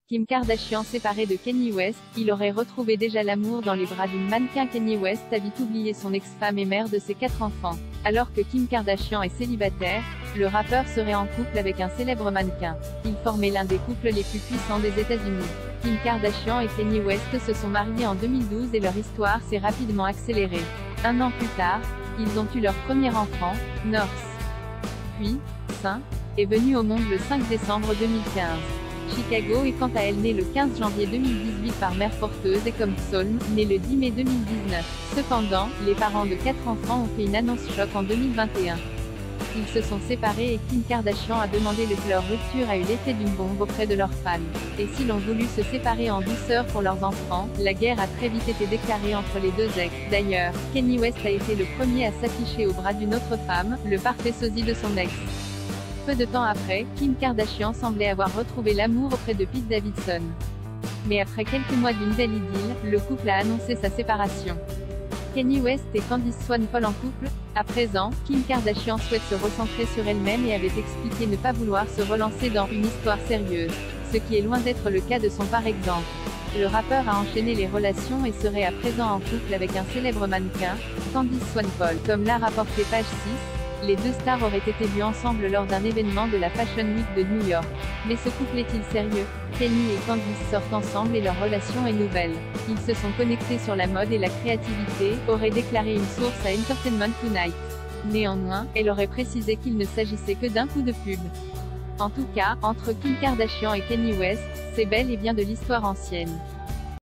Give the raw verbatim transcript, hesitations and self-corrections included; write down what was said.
Kim Kardashian séparée de Kanye West, il aurait retrouvé déjà l'amour dans les bras d'une mannequin. Kanye West a vite oublié son ex-femme et mère de ses quatre enfants. Alors que Kim Kardashian est célibataire, le rappeur serait en couple avec un célèbre mannequin. Ils formaient l'un des couples les plus puissants des États-Unis. Kim Kardashian et Kanye West se sont mariés en deux mille douze et leur histoire s'est rapidement accélérée. Un an plus tard, ils ont eu leur premier enfant, North. Puis, Saint est venu au monde le cinq décembre deux mille quinze. Chicago est quant à elle née le quinze janvier deux mille dix-huit par mère porteuse et comme Psalm, né le dix mai deux mille dix-neuf. Cependant, les parents de quatre enfants ont fait une annonce choc en deux mille vingt et un. Ils se sont séparés et Kim Kardashian a demandé que leur rupture a eu l'effet d'une bombe auprès de leurs fans. Et s'ils ont voulu se séparer en douceur pour leurs enfants, la guerre a très vite été déclarée entre les deux ex. D'ailleurs, Kanye West a été le premier à s'afficher au bras d'une autre femme, le parfait sosie de son ex. Peu de temps après, Kim Kardashian semblait avoir retrouvé l'amour auprès de Pete Davidson. Mais après quelques mois d'une belle idylle, le couple a annoncé sa séparation. Kanye West et Candace Swanepoel en couple. À présent, Kim Kardashian souhaite se recentrer sur elle-même et avait expliqué ne pas vouloir se relancer dans une histoire sérieuse, ce qui est loin d'être le cas de son par exemple. Le rappeur a enchaîné les relations et serait à présent en couple avec un célèbre mannequin, Candace Swanepoel. Comme l'a rapporté Page six, les deux stars auraient été vues ensemble lors d'un événement de la Fashion Week de New York. Mais ce couple est-il sérieux? Kanye et Candace sortent ensemble et leur relation est nouvelle. Ils se sont connectés sur la mode et la créativité, aurait déclaré une source à Entertainment Tonight. Néanmoins, elle aurait précisé qu'il ne s'agissait que d'un coup de pub. En tout cas, entre Kim Kardashian et Kanye West, c'est bel et bien de l'histoire ancienne.